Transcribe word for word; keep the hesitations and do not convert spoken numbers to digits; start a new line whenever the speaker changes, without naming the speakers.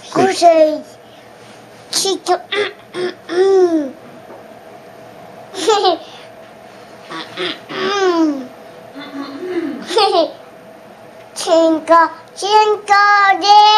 故事，气球，嗯嗯嗯，嘿嘿，嗯嗯，嘿嘿，Twinkle Twinkle Little